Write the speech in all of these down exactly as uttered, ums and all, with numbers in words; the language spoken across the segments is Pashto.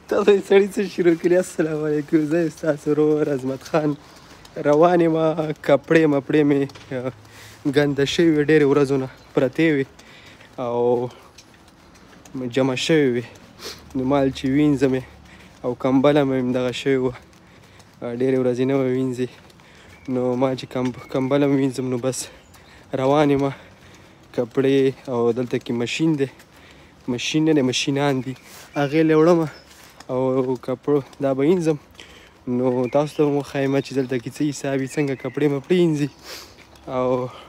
تاسو سړي څه شروع کړي؟ السلام علیکم، زه ستاسو ورور عظمت خان. روان یم، کپړې مپړې مې ګنده شوي وې، ډېرې ورځو نه پرتې وې او جمع شوې وې. نو مال چې وینځم او کمبله مې همدغه شوې وه، ډېرې ورځې نه وه وینځې. نو ما چې کمبله مې وینځم نو بس روان یم کپړې، او دلته کې مشین دی، مشین نه دی مشینان دي، هغې له وړم او کپړو دا به وینځم. نو تاسو ته به وښایم چې دلته کې څه حساب وي، څنګه کپړې مپړې وینځي. او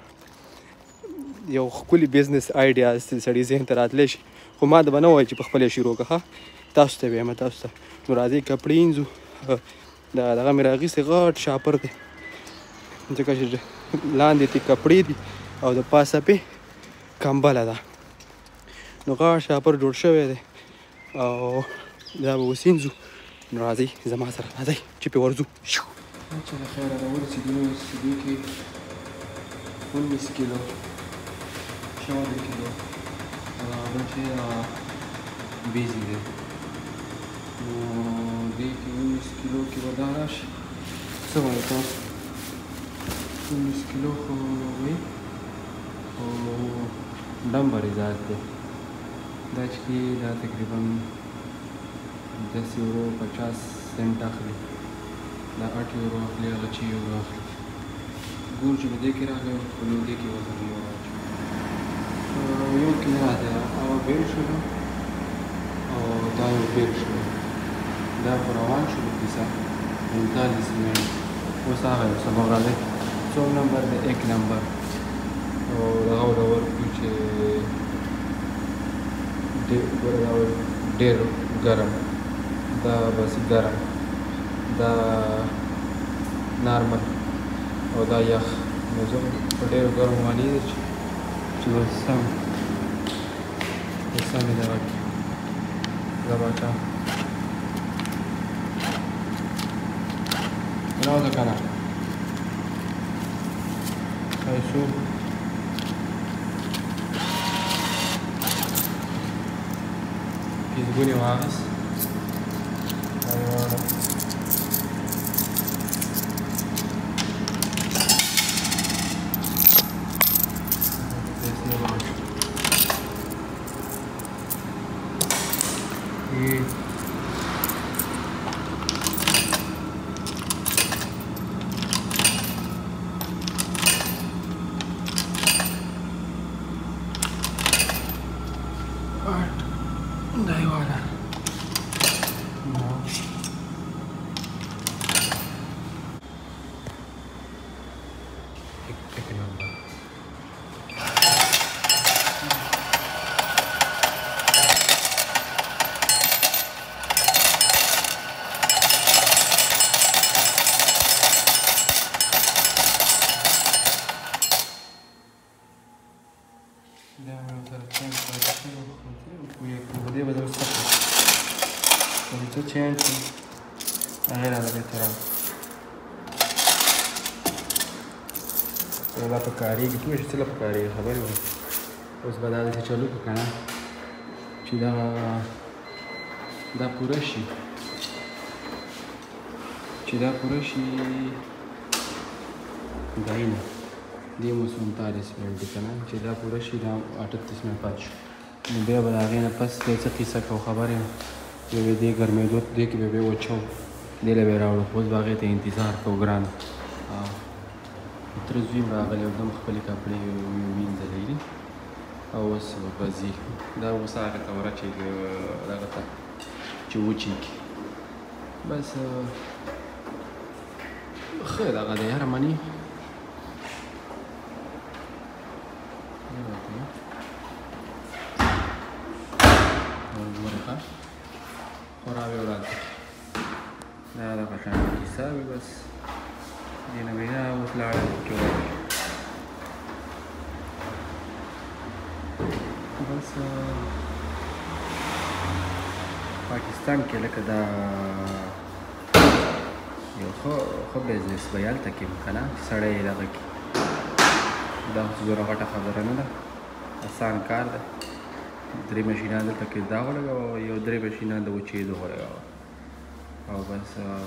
یو ښکلي بزنس آیډیا سړي ذهن ته راتلی شي، خو ما ته به نه وایي چې په خپله یې شروع کړه، تاسو ته ویم تاسو ته. نو راځئ کپړې وینځو. دا دغه مې راغیستی غټ شاپر دی، ځکه چې لاندې ترې کپړې دي او د پاسه پې کمبله ده. نو غټ شاپر جوړ شوی دی او دا به اوس وینځو. نو راځئ زما سره، راځئ چې پې ورځو. چې د خیره راورسېدو، سیدو کې انیس کیلو چودہ کیلو بل چې بیزي دی. نو دې کې انیس کیلو کې به دا راشي، څه وایي تاسو؟ انیس کیلو خو وایي، خو ډمبر یې ذات دی. دا چې دا تقریبا دس یورو پچاس سنټ اخلي، دا اټ یورو اخلي، هغه چې یورو اخلي. ګور چې به دې کې راغی خو نو دې کې وزن یو راځي، یو کې راځي او بیل شولو او دا یو بیل شولو، دا خو روان شولو کیسه پینتالیس منټ. اوس هغه یو سبق راځي، څوم نمبر دی؟ ایک نمبر. او دغه ورته ورکړو چې ډېر ګرم، دا بس ګرم، دا نارمل او دا یخ. نو زه په ډېرو ګرمو باندې چې بس سم سم یې دغه کړي دا باچا راوځه که نه ښایسو. پیزګون یې واخیست، دا یې واړه چینج کړو، هغې راله بهتره دا په کارېږي. پوه شې څه له په کارېږي خبرې وایي. اوس به دا داسې چلو کړو که نه چې دغه دا پوره شي، چې دا پوره شي دایي نه دې مو سونتالیس منټ که نه، چې دا پوره شي دا اټتیس منټ پاتې شو. نو بیا به د هغې نه پس بیا څه قیصه کوو خبرې بیا به دې ګرمېدو دې کې به بیا وچو دې له به یې راوړو. اوس به هغې ته انتظار کوو ګرانه. تره زوی م راغلی او دم خپلې کپړې وینځلې دي او اوس به ځي. دا اوس هغه ته ورچېږي دغه ته چې وچېږي. بس ښه دغه دی یاره مني ګورې ښه خورا به ورځ دا دغه شان کیسه وي. بس دې نه بیا اوس لاړه کې بس پاکستان کې لکه دا یو ښه ښه بزنس به یې هلته کې یم که نه، سړی یې دغه کړي. دا خو څه دومره غټه خبره نه ده، اسان کار دی. درې ماشینان دلته کې دا ولګوه او یو درې ماشینان د وچېدو ولګوه او بس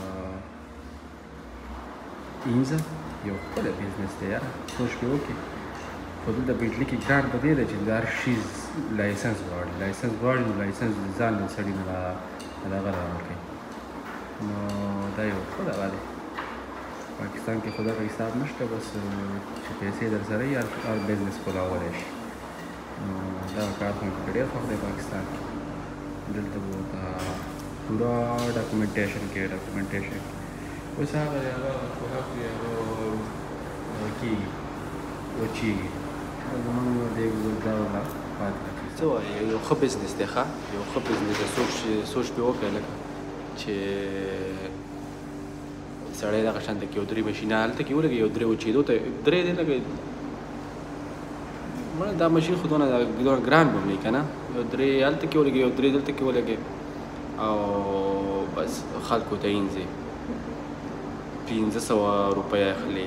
اینځه یو ښکلی بزنس دی یاره سوچ پې وکړې خو دلته بېټلي کې ګران په دې دی چې د هر شي لایسنس غواړي لایسنس غواړي نو لایسنس ځان له سړي نه دغه راورکوي نو دا یو ښه دغه دی پاکستان کې خو دغه حساب نشته بس چې پیسې در سره وي هر بزنس کولاولی شي نو دغه کار خو مې ډېر خوښ دی پاکستان کې دلته به ورته پوره ډاکومنټیشن کې ډاکومنټیشن اوس هغه دی هغه خو حق دی هغه هغه کېږي وچېږي زمونږ دې دا ولا پاتې څه وایي یو ښه بزنس دی ښه یو ښه بزنس دی سوچ سوچ پې وکړئ لکه چې سړی دغه شانته کې یو درې ماشینه هلته کې ولګي یو درې وچېدو ته درې دی لکه مړه دا ماشین خو دونه دونه ګران به هم وي که نه یو درې هلته کې ولګي یو درې دلته کې ولګي او بس خلکو ته اینځي پنځه سوه روپۍ اخلي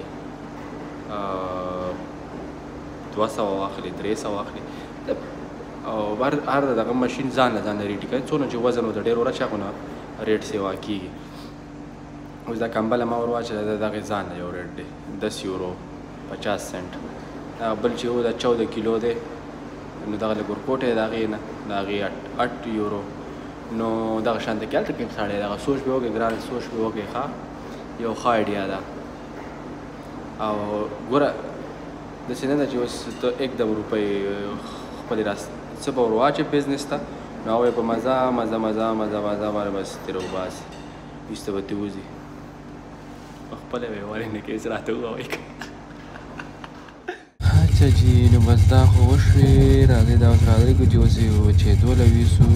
دوه سوه واخلي درې سوه واخلي او هر دغه ماشین ځان له ځان نه ریټي کوي څونه چې وزن ورته ډېر ورچ هغونه ریټ سیوا کېږي اوس دا کمبله ما ور واچوله د دغې ځان نه یو ریټ دی دس یورو پچاس سنټ دا بل چې و دا چوده کیلو دی نو دغه لږ ورکوټی دی د هغې نه د هغې اټ یورو نو دغه شانته کې هلته کې هم سړی دغه سوچ به وکړې ګرانه سوچ به وکړې ښه یو ښه آیډیا ده او ګوره داسې نه ده چې اوس ته एकदम روپۍ خپلې راس څه به ور واچې بزنس ته نو هغوی په مزه مزه مزه مزه مزه باندې بس ترې وباسي ویسته به ترې وځي خپله به یې ولې نه کوې څه راته ووایې اچھا جي نو بس دا خو وشوې راځئ دا اوس راغلي چې اوس یې وچېدو له ویسو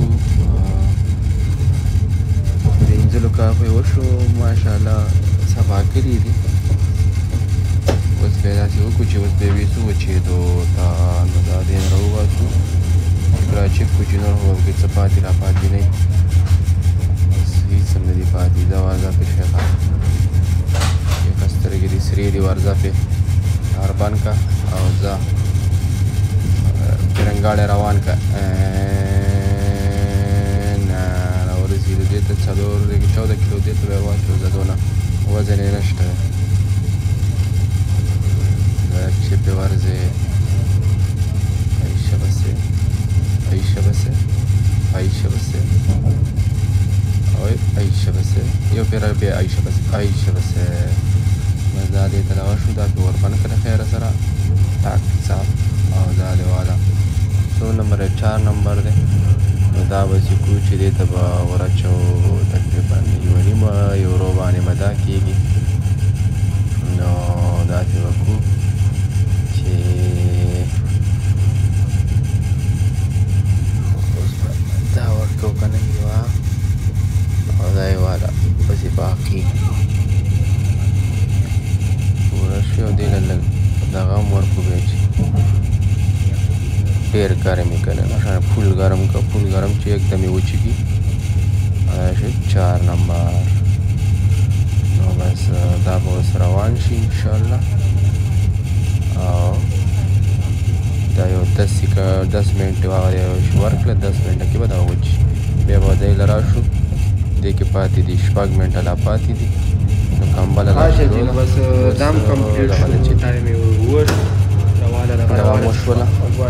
د اینځلو کار خو یې وشو ماشاءالله صفا کړي دي اوس به یې داسې وکړو چې اوس به یې ویسو وچېدو ته نو دا دې نه راوباسو چې راچک کړو چې نور خو به څه پاتې را پاتې نه وي بس هېڅ هم نه دي پاتې دا ورځه پې شیخه شیخه سترګې دې سرې دي ورځه پې هر بند کا او ځه ترنګاړی روان کا نه راورسېدو دې ته څلور چوده کیلو دې ته به یې واچو زه دونه وزن یې نشته چې پې ورځې عیشه بسې عیشه بسې عیشه بسې عیشه بسې یو پې را بیا عیشه بسې عیشه بسې بس دا دې ته دغه شو دا پې وربند کړه خیره سره ټاک صاف او دا دې والا څو نمبر دی چار نمبر دی نو دا به چې کړو چې دې ته به ورچو تقریبا یوه نیمه یورو باندې به دا کېږي نو داسې به کړو چې اوس به دا ورکړو که نه یوه او دا یې والا پسې باقي پوره شوي او دې له لږ دغه هم ورکړو بیا چې ډېر ګرم یې که نه نشانه فول ګرم که فول ګرم چې एकदम یې وچېږي دا شي چار نمبر نو بس دا به اوس روان شي انشاءالله او دا یو دس که دس منټې هغه ورکړه دس منټه کې به دا وچ شي بیا به دی له راشو دې کې پاتې دي شپږ منټه لا پاتې دي نو کمبله بس دام کمپلیټ شو چې ټایم یې ووت رواله دوام وشوله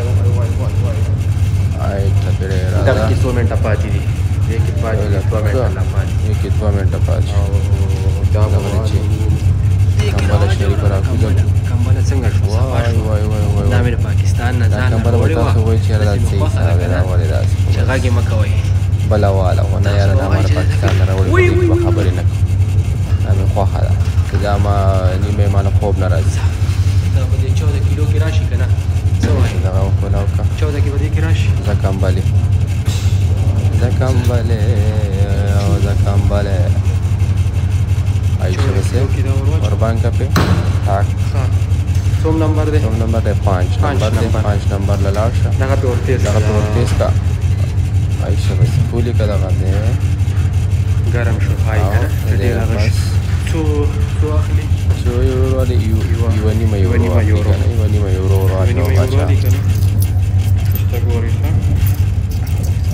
آی ټکرې راځه دغه کې څو منټه پاتې دي دې کې پاتې دي دوه منټه لا پاتې دې کې دوه منټه پاتې او دا به چې کمبله شریفه راکوزل کمبله څنګه شو صفا شو وای وای وای دا مې د پاکستان نه ځان کمبله به تاسو وایي چې یاره دا صحیح حساب دی دا ولې داسې چې غږ یې مه کوئ بله واله خو نه یاره دا ما د پاکستان نه راوړې په دې به خبرې نه کوم دا مې خوښه ده چې دا ما نیمه ما نه خوب نه راځي دا به دې چوده کیلو کې راشي که نه څه وایي دغه وکړه وکړه چوده کې به دې کې راشي زه کمبلې زه کمبلې او زه کمبلې عایشه بسې وربانکه پې ټاک څوم نمبر دی څوم نمبر دی پانچ نمبر دی پانچ نمبر له لاړ شه دغه پې ورتېز دغه پې ورتېز کا عایشه بسې پولې که دغه دی ګرم شو های ډېر هغه شي څو څو اخلي څو یورو والی یوه نیمه یورو یوه نیمه یورو ور واچوه ته ګورې ښه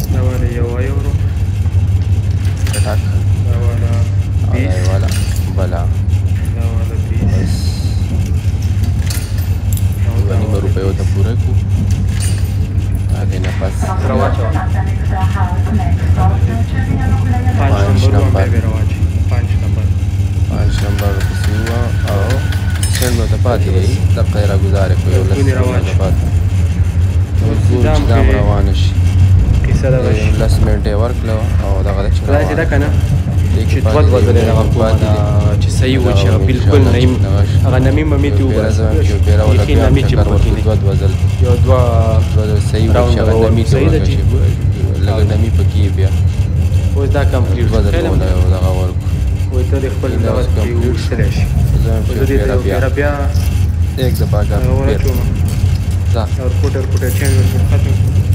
دا والا یو یورو چټک دا والا او دا بیس والا بله دا والا بیس بس دوه نیمه روپیو ته پوره کړو هغې نه پس سره واچوه پانچ پانچ نمبر نمبر. هم بیا راواچي پانچ نمبر پنځ نمبر پسې وه او سټنډ مې ورته پاتې دی دقه یې راګزارې کړو یو لس ټولې منټه روان شي. پاتې نو ګورو چې دا هم روانه شي کیسه دغه شي لس منټه یې ورکړه او دغه ده چې دا چې ده روانه که نه دې کې چې پاتې دوه دی، دوه ځلې یو دغه ځل کومه پاتې ده دی. چې صحیح و چې دغه هغه بالکل انشاءالله نیم چې دغه شي. هغه نمي ممي ته بیره زه وباسي چې بیره ولا بیخي بیا هم نمي چې چکر پکې ورکړو نه دوه دوه ځل یو دوه دوه ځل صحیح و راوند چې هغه به نمي ته صحیح ده ورکړه چې- چې لږه نمي پکې یې بیا اوس دا کمپلیټ دوه ځل ولا یو دغه ورکړو وایي ته دې خپل دا دغه اوس کې کمپلیټ وویشتلی شي زه هم اوس چې زه دې ته بیره یو بیا پیره بیا ایک دفعه هغه اگر پیر واچوم ځه اور کوټر کوټر چینج ورکړم ختم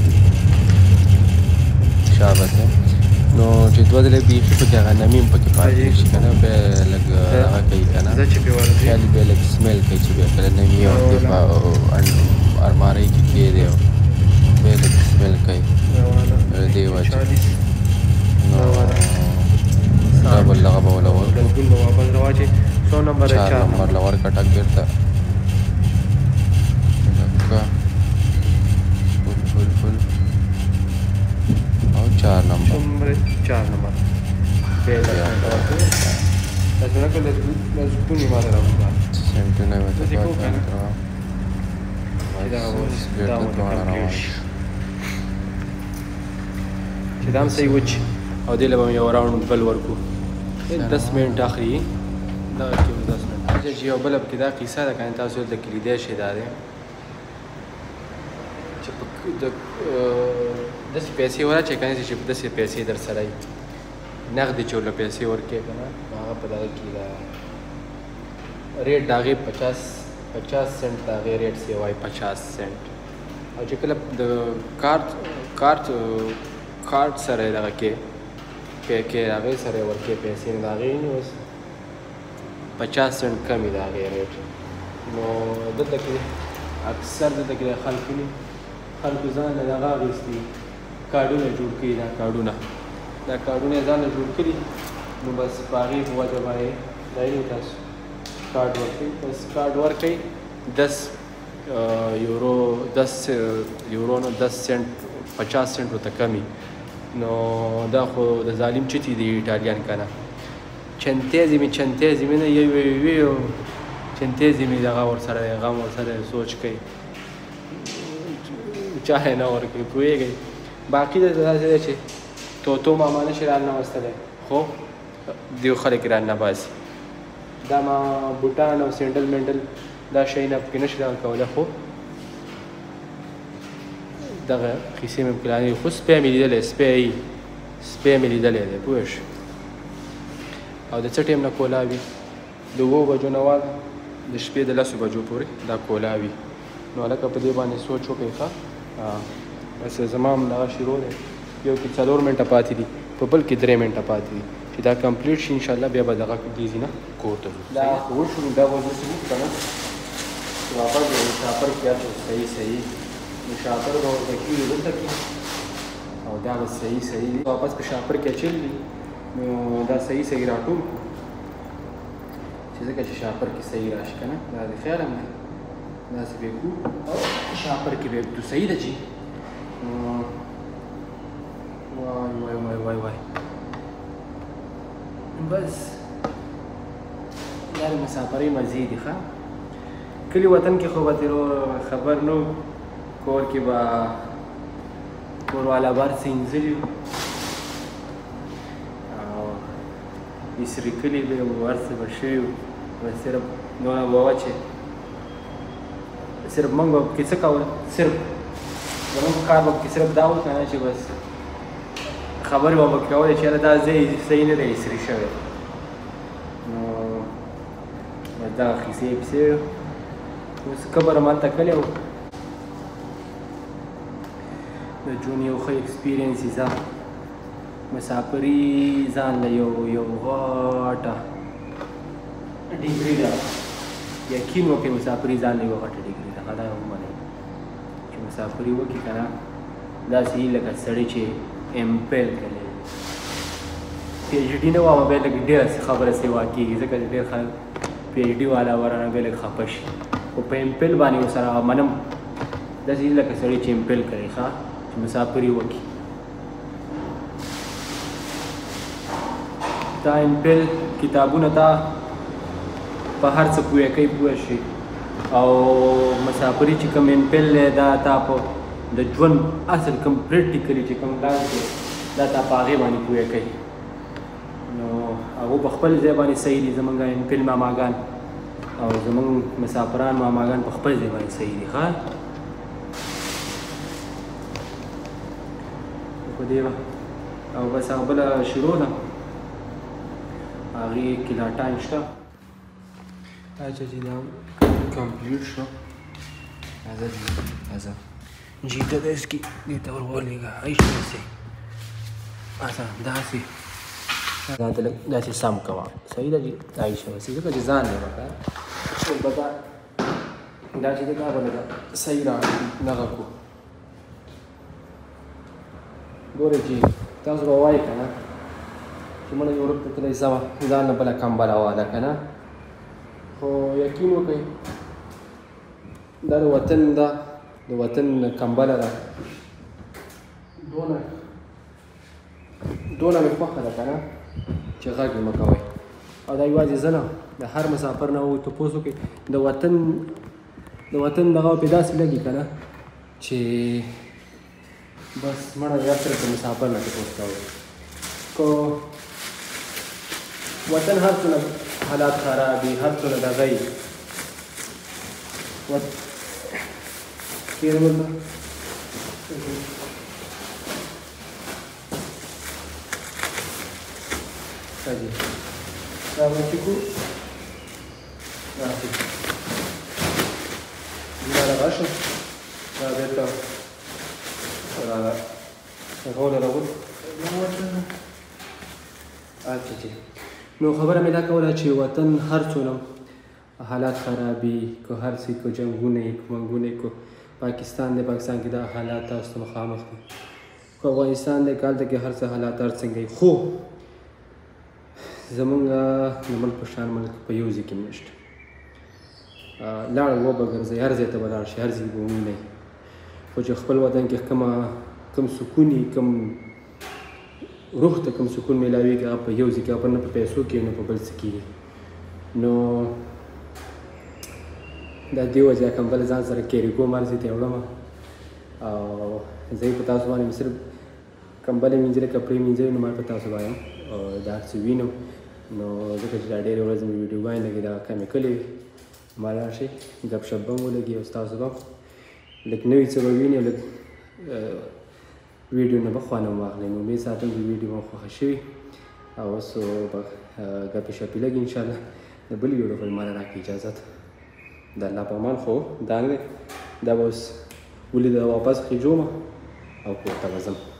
شابه ده نو چې دوه ځلې بیخي پکې هغه نمي هم پکې پاتې شي که نه بیا لږ هغه کوي که نه زه چې پې ورځي خیال بیا لږ سمیل کوي چې بیا کله نمي او دفاع ارمارۍ کې کېدی او بیا لږ سمیل کوي دې وجه چالیس نو ډبل دغه به وله ورکړو لسګون به واپس راواچي څو نمبر دی چار چار نمبر له ورکړه ټک بېرته لکه فل فل فل او چار نمبر نمبر چار نمبر بیا لس منټه ورکوي لس منټه لس لسګون یې ماته راوړه سنټونه یې ورته داسې کوو که نه؟ پاتې چې دا اوس دا بېرته ورته دواړه کمپلیټ روان شي چې دا هم صحیح وچ او دې له به یو راوند بل ورکو دس منټ اخلي دغه کې به دس منټ چې یو بله پکې دا قیصه ده که نه تاسو دلته کې لیدی شئ دا دی چې په د داسې پیسې وراچئ که نه چې داسې پیسې در سره وي نغدې چې ورله پیسې ورکړې که نه هغه په دغه کې دا ریټ د هغې پچاس پچاس سنټ د هغې ریټ سی وایي پچاس سنټ او چې کله د کارت کارت کارت سره دغه کې کې کې هغې سره یې ورکړې پیسې نو د هغې نه اوس پچاس سنټ کم وي د هغې ریټ نو دلته کې اکثر دلته کې خلکو نه خلکو ځان له دغه اخیستي کارډونه جوړ کړي دا کارډونه دا کارډونه یې ځان له جوړ کړي نو بس په هغې په وجه باندې دا یې تاسو کارډ ورکوي بس کارډ ورکوي دس یورو دس یورو نه دس سنټ پچاس سنټ ورته کم وي نو دا خو د ظالم چټي دی ایټالیان که نه چنتیزې مې چنتیزې مې نه یو یو یو چنتیزې مې دغه ورسره غم ورسره سوچ کوي چا یې نه ورکوي پوهېږئ باقي د داسې دی چې توتو ماما نه شي راننوستلی خو دیو خلک یې راننباسي دا ما بوټان او سینډل منډل دا شیونه پکې نه شي دغه کولی خو دغه قیسې مې پکې رانغلي خو سپی مې لیدلی سپی سپی مې لیدلی دی پوه شو او د څه ټایم نه کولا وي د اوو بجو نه واله د شپې د لسو بجو پورې دا کولا وي نو هلکه په دې باندې سوچ وکړئ ښه بس زما هم دغه شروع دی یو کې څلور منټه پاتې دي په بل کې درې منټه پاتې دي چې دا کمپلیټ شي انشاءالله بیا به دغه دیزي نه کور ته ځو دا وشو دا به داسې وکړو که نه چې واپس به مسافر کې اچو صحیح صحیح مسافر به ورته کېږي دلته کې او دا به صحیح صحیح دي واپس په شاپر کې اچولی نو دا صحیح صحیح راټول کړو چې ځکه چې شاپر کې صحیح راشي که نه دا د خیال هم دی داسې به کړو او شاپر کې به یې کړو صحیح ده چې وای وای وای وای وای بس دا د مسافرۍ مزې دي ښه کلي وطن کې خو به تېرو خبر نه و کور کې به کور والا بار سینځلي وو او ایسري کلي به یې هر څه به شوي وو بس صرف دونه به وه چې صرف موږ به پکې څه کول صرف زموږ کار به پکې صرف دا و که نه چې بس خبرې به پکې کولې چې یاره دا ځای صحیح نه دی ایسري شوی نو بس دغه کیسې پسې اوس قبر هم هلته کلی و د ژوند یو ښه اکسپیرینس یې ځه مسافري ځان له یو یو غټه ډیګري ده یقین وکړئ مسافري ځان له یوه غټه ډیګري ده ښه دا ومنئ چې مسافري وکړي که نه داسې وي لکه سړی چې امپل کلی پی ایچ ډي نه وامه بیا لږ ډېره خبره سیوا کېږي ځکه چې ډېر خلک پی ایچ ډي والا ورانه بیا لږ خفه شي خو په امپل باندې ورسره منم داسې لکه سړی چې امپل کوي ښه چې مسافري وکړي دا امپل کتابونه تا په هر څه پوهه کوي پوه شي او مسافري چې کوم امپل دی دا تا په د ژوند اصل کوم پریکټیکلي چې کوم ډاز دی دا تا په هغې باندې پوهه کوي نو هغو په خپل ځای باندې صحیح دي زمونږ امپل ماماګان او زمونږ مسافران ماماګان په خپل ځای باندې صحیح دي ښه په دې او بس هغه بله شروع ده هغې کې لا ټایم شته اچھا چې دا کمپلیټ شو راځه راځه جی ته د اس کې دې ته ور ولېږه ایښه داسې اچھا داسې دا ته لږ داسې سم کوه صحیح ده جي دا ایښه داسې ځکه چې ځان دی بکا البته دا چې دی دا به لږه صحیح را دغه کړو ګورئ چې تاسو به وایئ که نه چې مړه یورپ ته تللی ځه ځان نه بله کمبله واله که نه خو یقین وکړئ دا د وطن ده د وطن کمبله ده دونه دونه مې خوښه ده که نه چې غږ یې مه کوئ او دا یوازې زه نه د هر مسافر نه تپوس وکړئ د وطن د وطن دغه پې داسې لګي که نه چې بس مړه یا صرف د مسافر نه تپوس کوئ کو وطن هر څونه حالات خراب دي هر څونه دغه یي تېر ورته ښه دي دا به چې کړو داسې دا دغه شو دا بېرته را غوله راول اچھا چې نو خبره مې دا کوله چې وطن هر څونه حالات خرابي که هر څه که جنګونه یې که منګونه یې که پاکستان دی پاکستان کې دا حالات تاسو ته مخامخ دي که افغانستان دی که هلته کې هر څه حالات هر څنګه یي خو زمونږ د ملک په شان ملک په یو ځای کې نشته لاړ وبه ګرځئ هر ځای ته به لاړ شي هر ځای به ووینئ خو چې خپل وطن کې کومه کوم سکون وي کوم روح ته کوم سکون میلاویږي هغه په یو ځای کې هغه نه په پیسو کې نه په بل څه کېږي نو دا دې وجې کمبل ځان سره کیري کوم هر ځای ته یې وړم او زه په تاسو باندې مې صرف کمبلې مینځلې کپړې مینځلې نو ما په تاسو وایم او دا هر څه وینم نو ځکه چې دا ډېرې ورځې مې ویډیوګانې لګې دا کمې کلې وي ما راشئ ګپ شپ به مو لګي او ستاسو به لږ نوي څه به وینئ لږ ویډیو نه به خوند هم واخلئ نو امید ساتم چې ویډیو به خوښه شوي او اوس به ګپې شپې لګي انشاءالله د بلې ویډیو پورې ما راکړي اجازت د الله په امان خو دا نه دی دا به اوس ولې د واپس خېجوم او کور ته به ځم